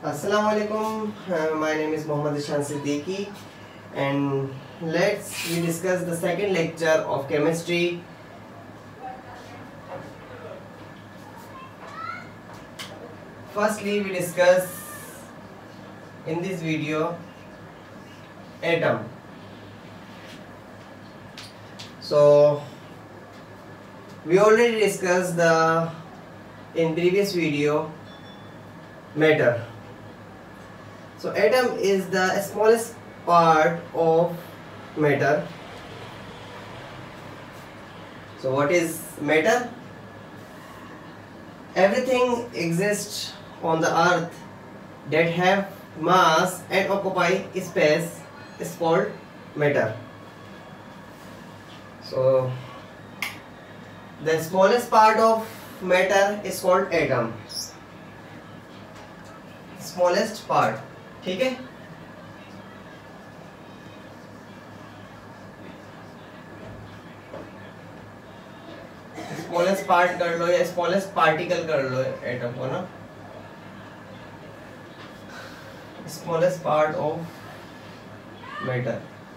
Assalamu alaikum. My name is Mohammad Ishan Siddiqui, and we discuss the second lecture of chemistry. Firstly, we discuss in this video atom. So we already discussed in previous video matter. So atom is the smallest part of matter. So what is matter? Everything exists on the earth that have mass and occupy space is called matter. So the smallest part of matter is called atom. Smallest part, ठीक है? Smallest part कर लो या smallest particle कर लो atom को ना, smallest part of matter,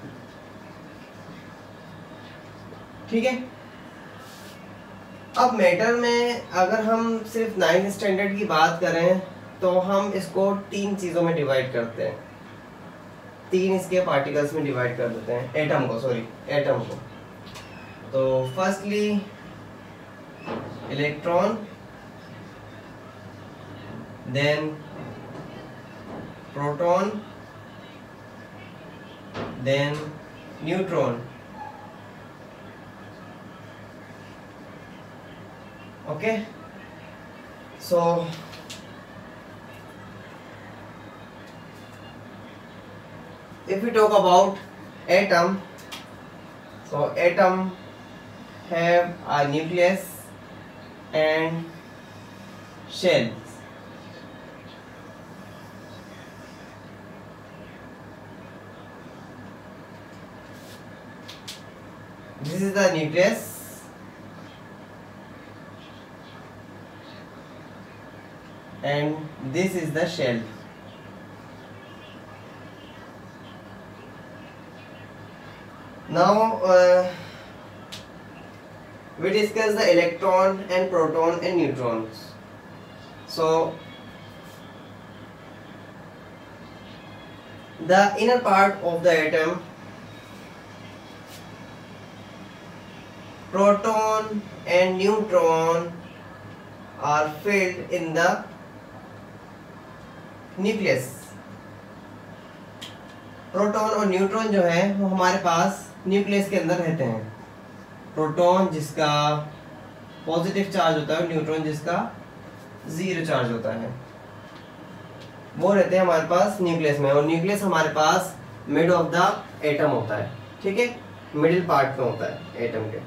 ठीक है। अब मैटर में अगर हम सिर्फ 9th स्टैंडर्ड की बात करें तो हम इसको 3 चीजों में डिवाइड करते हैं, 3 इसके पार्टिकल्स में डिवाइड कर देते हैं एटम को। तो firstly electron, then proton, then neutron. Okay, so if we talk about atom, so atom have a nucleus and shells. This is the nucleus and this is the shell. Now we discuss the electron and proton and neutrons. So the inner part of the atom, proton and neutron are filled in the nucleus. Proton और neutron जो है वो हमारे पास nucleus के अंदर रहते हैं। Proton जिसका पॉजिटिव चार्ज होता है, न्यूट्रॉन जिसका 0 चार्ज होता है, वो रहते हैं हमारे पास न्यूक्लियस में। और न्यूक्लियस हमारे पास मिड ऑफ द एटम होता है, ठीक है, मिडिल पार्ट में होता है एटम के।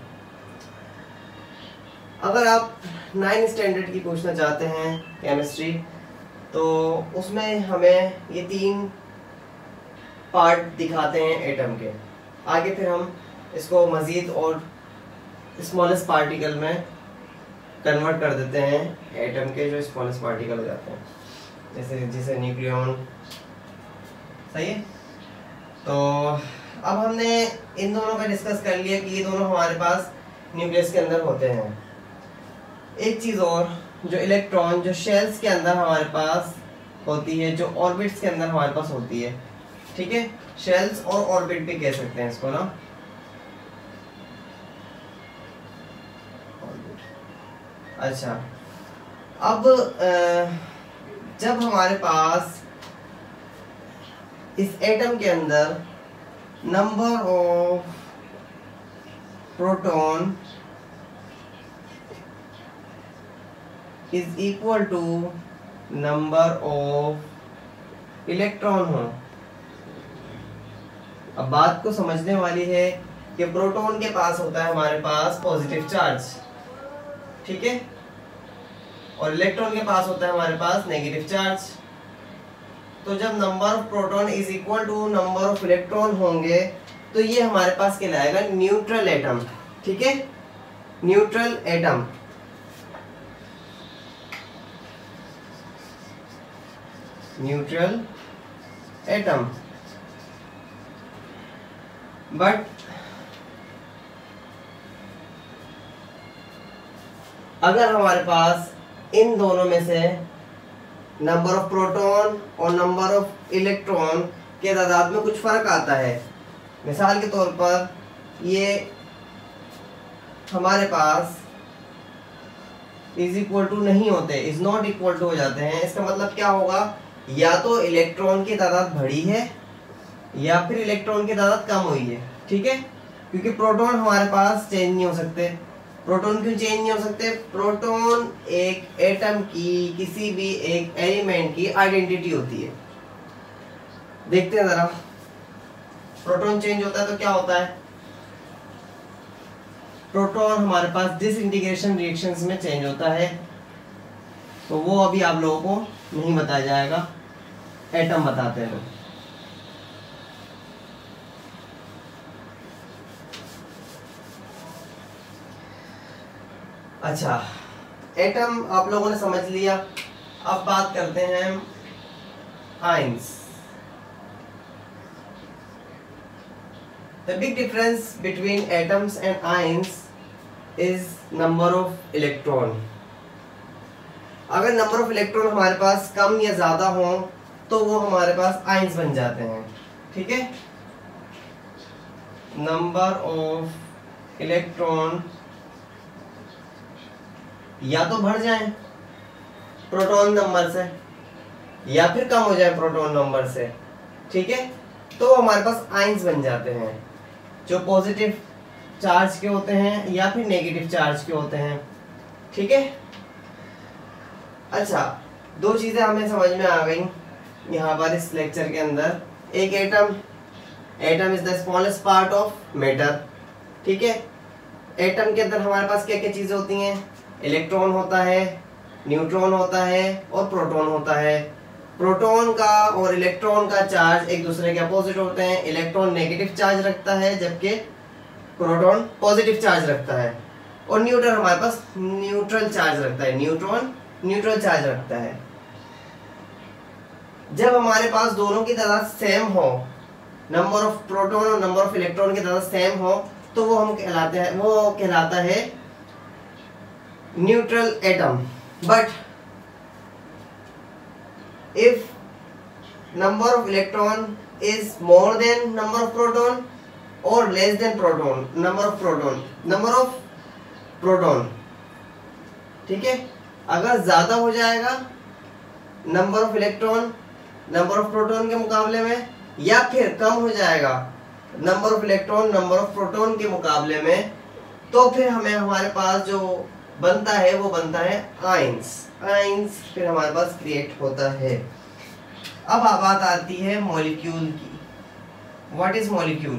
अगर आप 9th स्टैंडर्ड की पूछना चाहते हैं केमिस्ट्री, तो उसमें हमें ये 3 पार्ट दिखाते हैं एटम के। आगे फिर हम इसको मजीद और स्मॉलेस्ट पार्टिकल में कन्वर्ट कर देते हैं, एटम के जो स्मॉलेस्ट पार्टिकल हो जाते हैं, जैसे न्यूक्लियन। सही है। तो अब हमने इन दोनों का डिस्कस कर लिया कि ये दोनों हमारे पास न्यूक्लियस के अंदर होते हैं। एक चीज़ और, जो इलेक्ट्रॉन जो शेल्स के अंदर हमारे पास होती है, जो ऑर्बिट्स के अंदर हमारे पास होती है, ठीक है, शेल्स और ऑर्बिट भी कह सकते हैं इसको ना। अच्छा, अब जब हमारे पास इस एटम के अंदर number of proton is equal to number of electron हो, अब बात को समझने वाली है कि प्रोटॉन के पास होता है हमारे पास पॉजिटिव चार्ज, ठीक है, और इलेक्ट्रॉन के पास होता है हमारे पास नेगेटिव चार्ज। तो जब number of proton is equal to number of electron होंगे तो ये हमारे पास कहलाएगा न्यूट्रल एटम, ठीक है, neutral atom. Neutral atom. But अगर हमारे पास इन दोनों में से नंबर ऑफ प्रोटॉन और नंबर ऑफ इलेक्ट्रॉन के तादाद में कुछ फर्क आता है, मिसाल के तौर पर ये हमारे पास इज इक्वल टू नहीं होते, इज नॉट इक्वल टू हो जाते हैं, इसका मतलब क्या होगा, या तो इलेक्ट्रॉन की तादाद बढ़ी है या फिर इलेक्ट्रॉन की तादाद कम हुई है। ठीक है, क्योंकि प्रोटॉन हमारे पास चेंज नहीं हो सकते। प्रोटॉन क्यों चेंज नहीं हो सकते? प्रोटॉन एक एटम की, किसी भी एक एलिमेंट की आइडेंटिटी होती है। देखते हैं जरा, प्रोटॉन चेंज होता है तो क्या होता है? प्रोटॉन हमारे पास डिसइंटीग्रेशन रिएक्शंस में चेंज होता है, तो वो अभी आप लोगों को नहीं बताया जाएगा, एटम बताते हैं। अच्छा, एटम आप लोगों ने समझ लिया। अब बात करते हैं ions. The big difference between atoms and ions is number of electron. अगर नंबर ऑफ इलेक्ट्रॉन हमारे पास कम या ज्यादा हो तो वो हमारे पास आयंस बन जाते हैं। ठीक है, नंबर ऑफ इलेक्ट्रॉन या तो बढ़ जाए प्रोटॉन नंबर से या फिर कम हो जाए प्रोटॉन नंबर से। ठीक है, तो हमारे पास आयंस बन जाते हैं जो पॉजिटिव चार्ज के होते हैं या फिर नेगेटिव चार्ज के होते हैं। ठीक है, अच्छा, दो चीजें हमें समझ में आ गई यहाँ पर इस लेक्चर के अंदर। एक atom is the smallest part of matter. ठीक है, एटम के अंदर हमारे पास क्या क्या चीजें होती हैं? इलेक्ट्रॉन होता है, न्यूट्रॉन होता है और प्रोटॉन होता है। प्रोटॉन का और इलेक्ट्रॉन का चार्ज एक दूसरे के अपोजिट होते हैं। इलेक्ट्रॉन नेगेटिव चार्ज रखता है जबकि प्रोटॉन पॉजिटिव चार्ज रखता है। और न्यूट्रॉन हमारे पास न्यूट्रल चार्ज रखता है, न्यूट्रॉन न्यूट्रल चार्ज रखता है। जब हमारे पास दोनों की तादाद सेम हो, नंबर ऑफ प्रोटॉन और नंबर ऑफ इलेक्ट्रॉन की तादाद सेम हो, तो वो कहलाता है neutral atom. But if number of electron is more than number of proton or less than number of proton, ठीक है, अगर ज्यादा हो जाएगा number of electron number of proton के मुकाबले में, या फिर कम हो जाएगा number of electron number of proton के मुकाबले में, तो फिर हमें हमारे पास जो बनता है वो बनता है आयंस। आयंस फिर हमारे पास क्रिएट होता है। अब बात आती है मॉलिक्यूल की। What is molecule?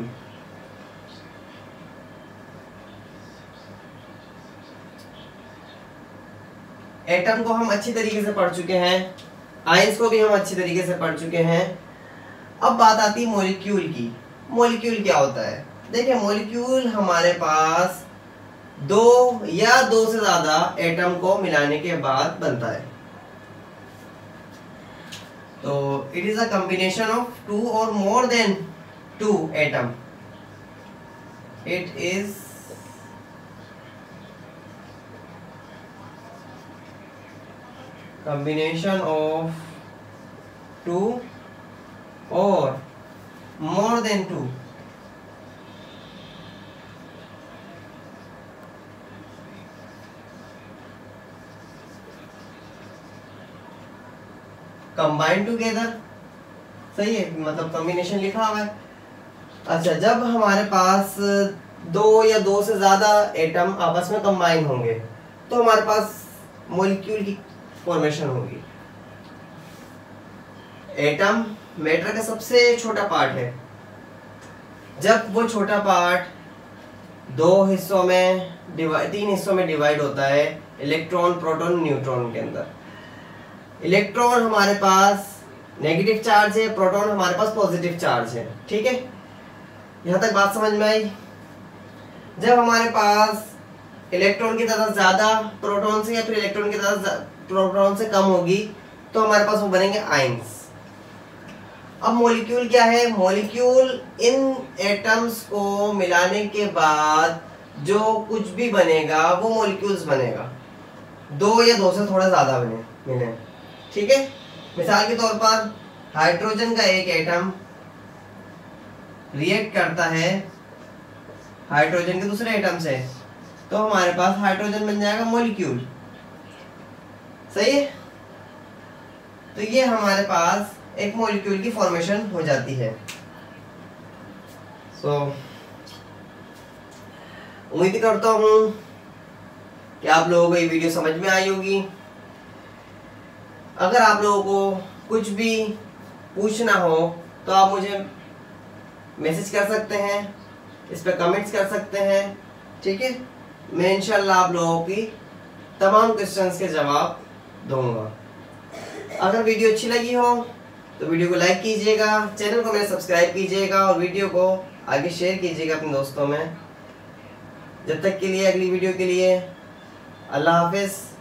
एटम को हम अच्छी तरीके से पढ़ चुके हैं, आयंस को भी हम अच्छी तरीके से पढ़ चुके हैं। अब बात आती है मॉलिक्यूल की। मॉलिक्यूल क्या होता है? देखिए, मॉलिक्यूल हमारे पास दो या दो से ज्यादा एटम को मिलाने के बाद बनता है। तो it is a combination of two और more than two atom. It is combination of two or more than two combine together। सही है, मतलब कॉम्बिनेशन लिखा हुआ है। अच्छा, जब हमारे पास दो या दो से ज्यादा एटम आपस में कंबाइन होंगे तो हमारे पास मॉलिक्यूल की फॉर्मेशन होगी। एटम मैटर का सबसे छोटा पार्ट है। जब वो छोटा पार्ट दो हिस्सों में तीन हिस्सों में डिवाइड होता है, इलेक्ट्रॉन प्रोटॉन न्यूट्रॉन के अंदर। इलेक्ट्रॉन हमारे पास नेगेटिव चार्ज है, प्रोटॉन हमारे पास पॉजिटिव चार्ज है। ठीक है, यहां तक बात समझ में आई? जब हमारे पास इलेक्ट्रॉन की तादाद ज्यादा प्रोटॉन से या फिर इलेक्ट्रॉन की तादाद प्रोटॉन से कम होगी तो हमारे पास वो बनेंगे आयंस। अब मॉलिक्यूल क्या है? मॉलिक्यूल इन एटम्स को मिलाने के बाद जो कुछ भी बनेगा वो मॉलिक्यूल्स बनेगा, दो या दो से थोड़ा ज्यादा मिले, ठीक है। मिसाल के तौर पर हाइड्रोजन का एक एटम रिएक्ट करता है हाइड्रोजन के दूसरे एटम से, तो हमारे पास हाइड्रोजन बन जाएगा मॉलिक्यूल, सही है। तो ये हमारे पास एक मॉलिक्यूल की फॉर्मेशन हो जाती है। उम्मीद करता हूं कि आप लोगों को ये वीडियो समझ में आई होगी। अगर आप लोगों को कुछ भी पूछना हो तो आप मुझे मैसेज कर सकते हैं, इस पर कमेंट्स कर सकते हैं, ठीक है। मैं इंशाल्लाह आप लोगों की तमाम क्वेश्चंस के जवाब दूंगा। अगर वीडियो अच्छी लगी हो तो वीडियो को लाइक कीजिएगा, चैनल को मेरे सब्सक्राइब कीजिएगा और वीडियो को आगे शेयर कीजिएगा अपने दोस्तों में। जब तक के लिए अगली वीडियो के लिए अल्लाह हाफिज़।